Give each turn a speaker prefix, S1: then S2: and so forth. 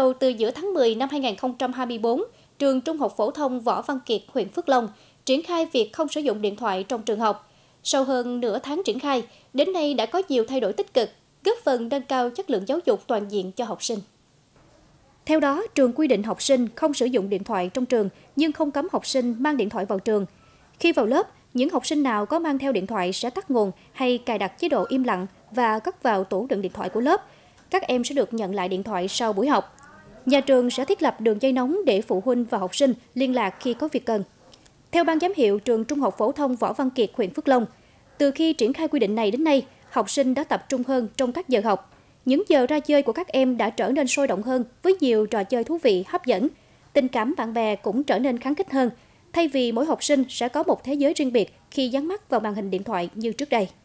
S1: đầu từ giữa tháng 10 năm 2024, trường Trung học phổ thông Võ Văn Kiệt, huyện Phước Long triển khai việc không sử dụng điện thoại trong trường học. Sau hơn nửa tháng triển khai, đến nay đã có nhiều thay đổi tích cực, góp phần nâng cao chất lượng giáo dục toàn diện cho học sinh. Theo đó, trường quy định học sinh không sử dụng điện thoại trong trường nhưng không cấm học sinh mang điện thoại vào trường. Khi vào lớp, những học sinh nào có mang theo điện thoại sẽ tắt nguồn hay cài đặt chế độ im lặng và cất vào tủ đựng điện thoại của lớp. Các em sẽ được nhận lại điện thoại sau buổi học. Nhà trường sẽ thiết lập đường dây nóng để phụ huynh và học sinh liên lạc khi có việc cần. Theo Ban giám hiệu trường Trung học phổ thông Võ Văn Kiệt, huyện Phước Long, từ khi triển khai quy định này đến nay, học sinh đã tập trung hơn trong các giờ học. Những giờ ra chơi của các em đã trở nên sôi động hơn với nhiều trò chơi thú vị, hấp dẫn. Tình cảm bạn bè cũng trở nên khăng khít hơn, thay vì mỗi học sinh sẽ có một thế giới riêng biệt khi dán mắt vào màn hình điện thoại như trước đây.